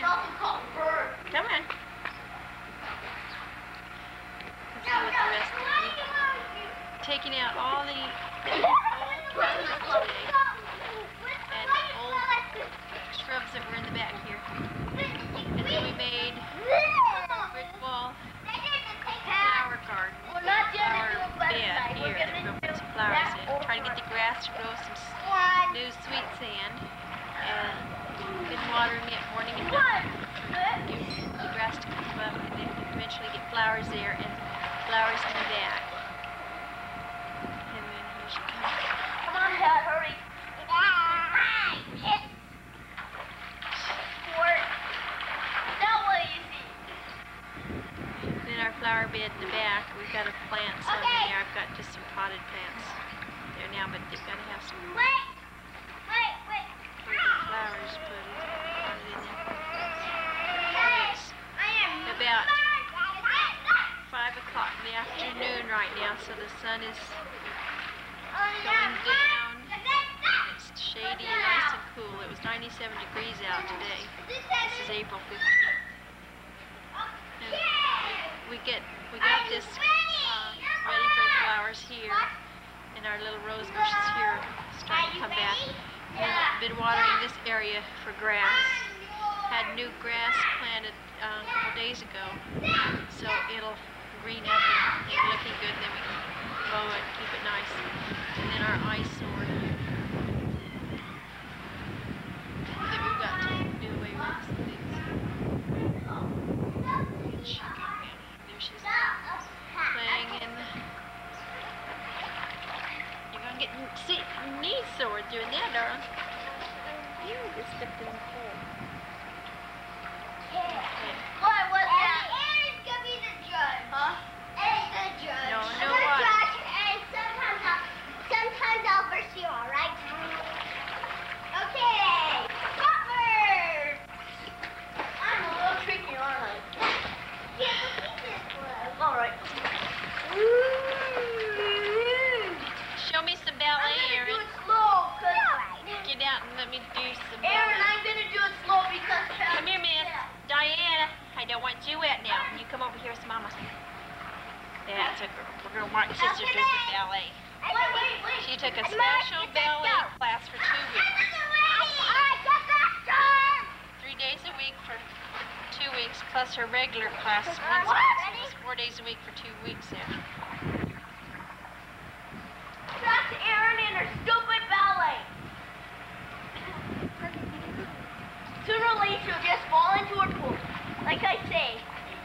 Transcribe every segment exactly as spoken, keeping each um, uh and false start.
also called bird. Come on. Let's see what the rest of it. Taking out all the old plants today and old shrubs that were in the back here. And then we made a brick wall flower garden, flower bed here that we're going to put some flowers in. Trying to get the grass to grow some new sweet sand. And been watering it morning and night. Get the grass to come up and then eventually get flowers there and flowers in the back. And then here she comes. Come on, Dad, hurry. That way you see. Then our flower bed in the back, we've got to plant some in there. I've got just some potted plants there now, but they've got to have some Wait, wait, wait. flowers put in, potted in there. It's about five o'clock in the afternoon right now, so the sun is going down. It's shady and nice and cool. It was ninety-seven degrees out today. This is April fifteenth. And we, we get we got this uh, ready for the flowers here, and our little rose bushes here starting to come back. And I've been watering this area for grass. Had new grass planted uh, a couple days ago, so it'll green up and get looking good. Then we can mow it and keep it nice. And then our eyesore that we've got to do away with some things. She came in. There she's playing in the... You're gonna get see, knee sore doing that, darling. You just stepped in the hole. What was that? Aaron's gonna be the judge. Huh? Aaron's the judge. No, no I'm gonna what? judge, and sometimes I'll, sometimes I'll verse you, all right? Okay. Butler. I'm a little tricky, aren't I? Yeah, but he just was. All right. Show me some ballet, I'm gonna Aaron. do it slow, cause Get out and let me do some Aaron, ballet. I'm gonna do it slow because. Come here, miss. Diana, I don't want you wet now. You come over here with Mama. That's a girl. We're going to watch Sister do the ballet. Wait, wait, wait. She took a special ballet class for two weeks. Three days a week for two weeks, plus her regular class once a week. So it was four days a week for two weeks there. That's Erin and her stupid ballet. Sooner or later, she'll just fall into her pool. Like I say.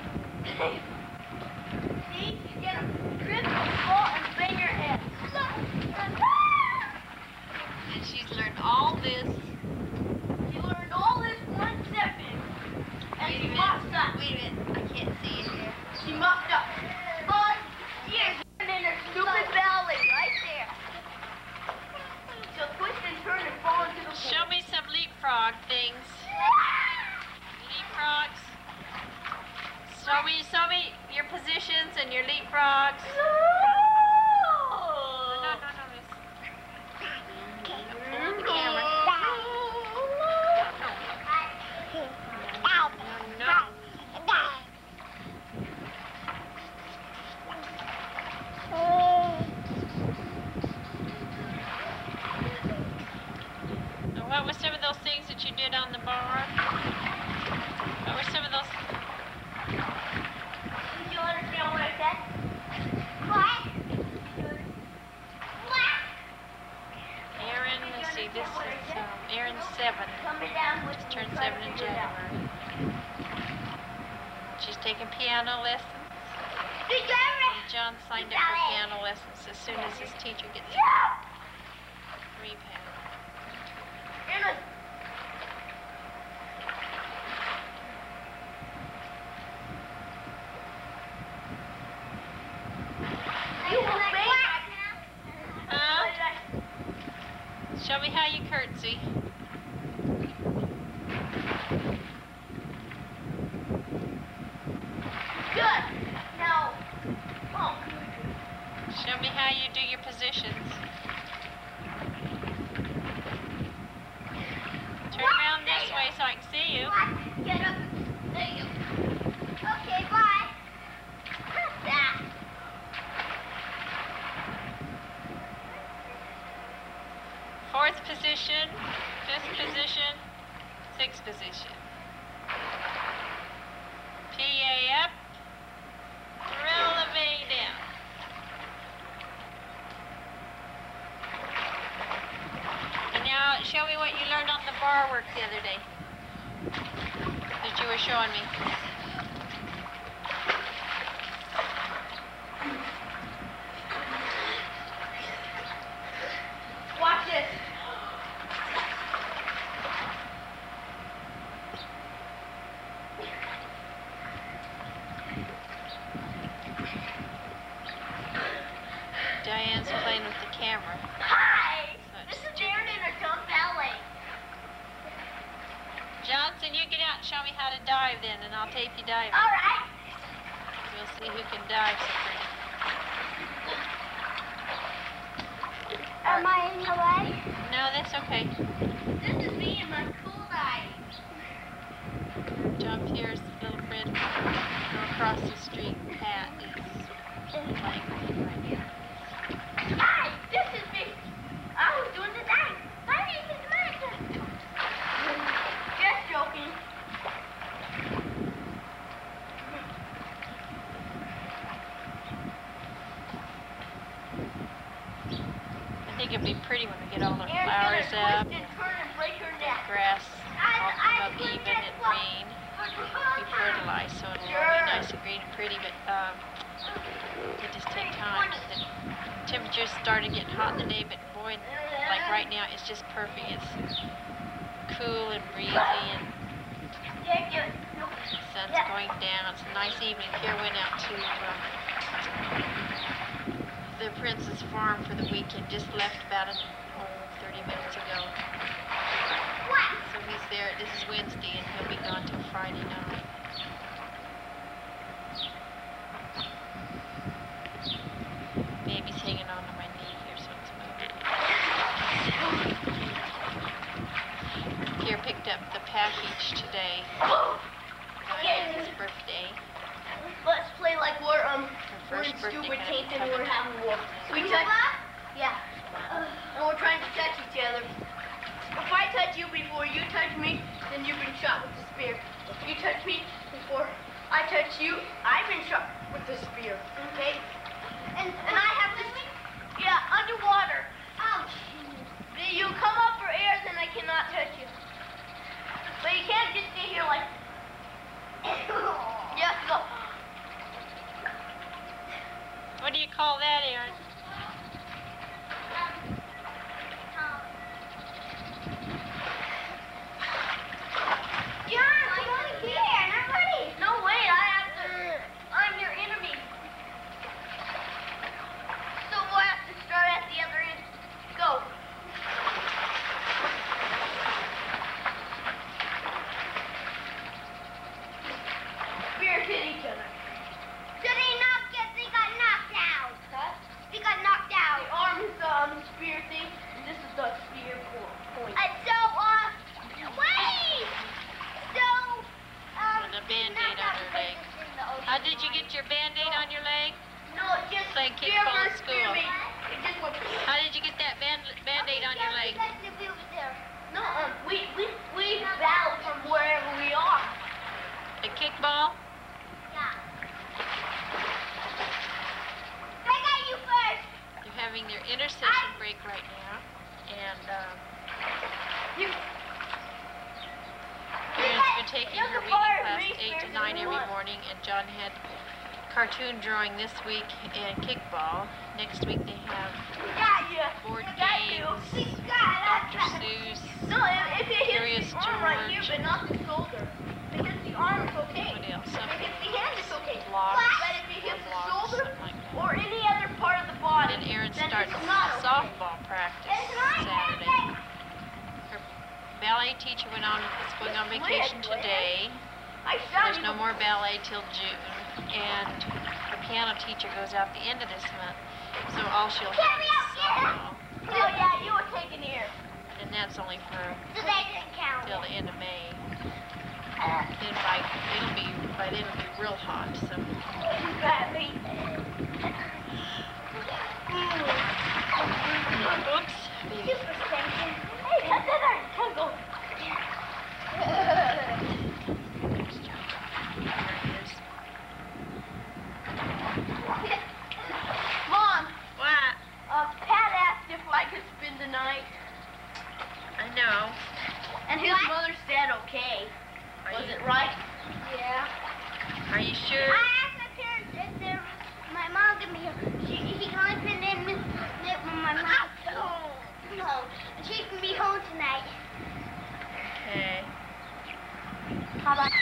See? You get a trip, fall, and bang your head. And she's learned all this. She learned all this one second. And Wait a she minute. muffed up. Wait a minute. I can't see it here. She muffed up. But here's Erin and her stupid ballet right there. She'll twist and turn and fall into the pool. Show me some leapfrog things. Leapfrogs. Show me, show me your positions and your leapfrogs. No, no, no, no, miss. Hold the camera. No, no. Now, what were some of those things that you did on the bar? What were some of those? Did you understand what I said? What? What? Aaron, let's see, this is um, Aaron seven. Coming down with Just turned seven in January. She's taking piano lessons. Did you ever? And John signed up for piano lessons as soon as his teacher gets Yeah. free piano. Anna. You will make. Huh? Show me how you curtsy. Good. Now. Oh. Show me how you do your positions. Turn around this way so I can see you. Get up fourth position, fifth position, sixth position. P A up, releve down. And now show me what you learned on the bar work the other day that you were showing me. Watch this. Diane's playing with the camera. Hi! So This is Darren in a jump ballet. Johnson, you get out and show me how to dive then, and I'll tape you diving. Alright. We'll see who can dive so pretty. Am I in the way? No, that's okay. This is me in my cool dive. John Pierce, little friend from across the street, Pat, is playing with him right now. Hi! This is me. I was doing the dive. My name is Micah. Just joking. I think it'd be pretty when we get all the Aaron's flowers gonna up, twist and turn and break her neck. grass all I- come I up couldn't even get and close. green. Be fertilized, so it'll all be nice and green and pretty, but um, it just take time. The temperatures started getting hot in the day, but boy, like right now, it's just perfect. It's cool and breezy, and Yeah, do it. No. the sun's going down. It's a nice evening. Here went out to uh, the Princess Farm for the weekend. Just left about a, oh, thirty minutes ago. So he's there. This is Wednesday, and he'll be gone till Friday night. Baby's hanging on to my knee here, so it's moving. Pierre picked up the package today. Diane's birthday. Let's play like we're um Her we're in first birthday stupid kind of taint and we're coming. having war. We touch. Yeah. And we're trying to touch each other. If I touch you before you touch me, then you've been shot with the spear. If you touch me before I touch you, I've been shot with the spear. Okay? And and I have this. Yeah, underwater. Ouch. You come up for air, then I cannot touch you. But you can't just stay here like. Yes, go. What do you call that, Aaron? John, come on here. I'm ready. No, wait. I have to. I'm your enemy. So we'll have to start at the other end. Go. Spears hit each other. So they knocked it. They got knocked out. Huh? They got knocked out. The arm is the um, spear thing, and this is the spear point. Uh, so, uh, wait! So, um, With a Band-Aid on her leg. How did you get your Band-Aid on your leg? No, it just Playing spear kickball at versus school. spear me. It just went. How did you get that band Band-Aid on your leg? No, um, we we we battle from wherever we are. A kickball? Yeah. I got you first. They're having their intercession break right now, and um, You. Erin's been taking her reading class eight to nine every morning, and John had cartoon drawing this week and kickball. Next week they have Got you. board I got you. games, Got Doctor it. Seuss. No, if, if it Curious hits the arm right here, George. but not the shoulder. Because the arm is okay. What else? If Something it hits the hand, it's okay. blocks, But if it hits the blocks, shoulder something like that. or any other part of the body, Then Erin then starts it's not okay. softball practice It's not Saturday. okay. Her ballet teacher went on is going on vacation today. I shot There's you. no more ballet till June, and her piano teacher goes out the end of this month. So all she'll have is softball, Oh yeah, you were taking here. and that's only for So that doesn't count. till the end of May. Then by it'll be by then it'll be real hot. So You got me. oops, baby. Super stinking. night. I know. And his What? mother said okay. Are Was you, it right? Yeah. Are you sure? I asked my parents if they're, my mom can be here. She, he can only fit in with my mom. Oh, no. She can be home tonight. Okay. How about?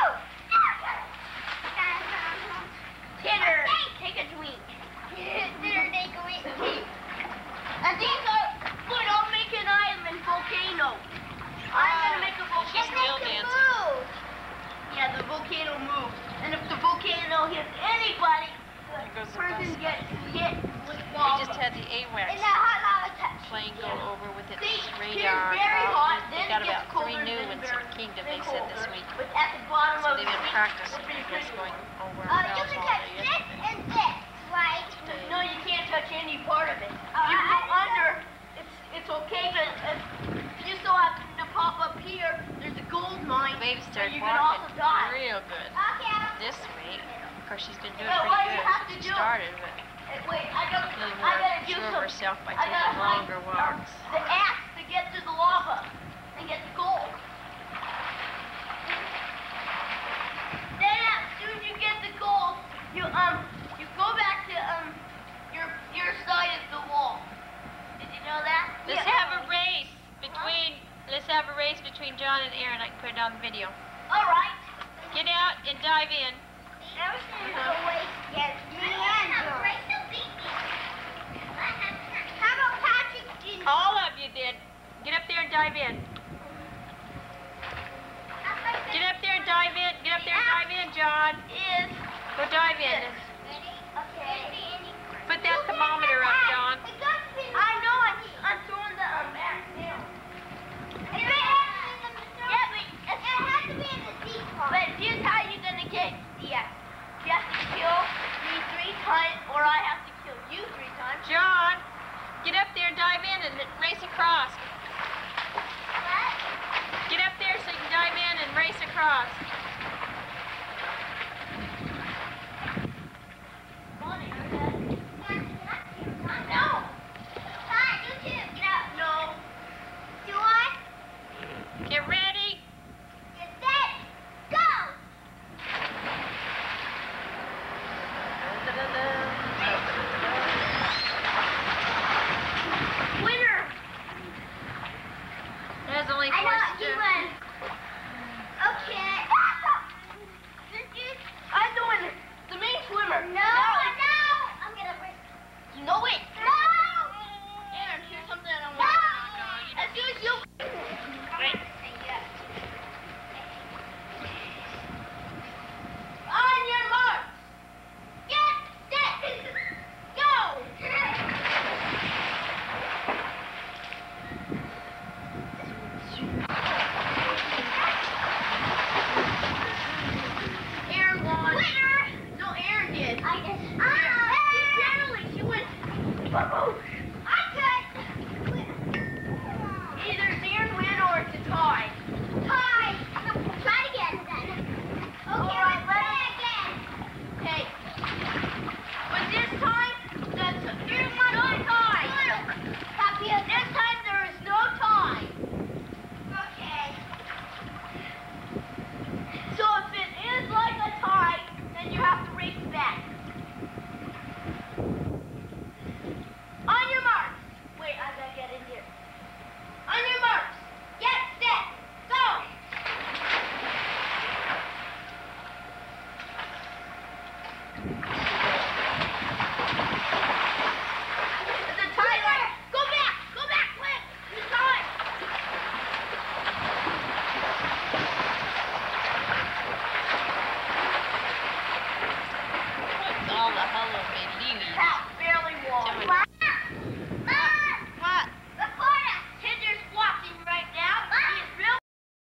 Dinner. Take a tweet. Dinner, take a week. And these are, good, I'll make an island volcano. I'm gonna make a Just volcano. make Still it dancing. move. Yeah, the volcano moves. And if the volcano hits anybody, There goes the the person bus. gets hit with We lava. just had the In AWACS that hot lava touch. plane go over with its See, here's radar. very Uh, hot, They then got it gets about colder, three new then ones very- in Kingdom, then they said this colder. week. But at the bottom So of they've the been week, practicing it'll be just pretty going warm. over Uh, you Bells can all touch day this yesterday. and this, right? No, you can't touch any part of it. Uh, You I- go I- under, it's it's okay, but if you still happen to pop up here, there's a gold mine, The baby and started you can also walking die. real good Okay. I'll- this week. Of course, she's been doing Yeah, pretty what you good have since to she do- started, but Uh, Wait, I gotta, a little I more gotta do sure of some, herself by I gotta taking find, longer um, walks. the axe to get to the lava and get the gold. Then as soon as you get the gold, you um you go back to um your your side of the wall. Did you know that? Let's Yeah. have a race between. Let's have a race between John and Aaron. I can put it on the video. All right. Get out and dive in. I was gonna go waste against me and Joe. How about Patrick? Didn't- All of you did. Get up there and dive in. Get up there and dive in. Get up there and dive in, John. Is Go dive in. Okay. Put that thermometer up, John. Go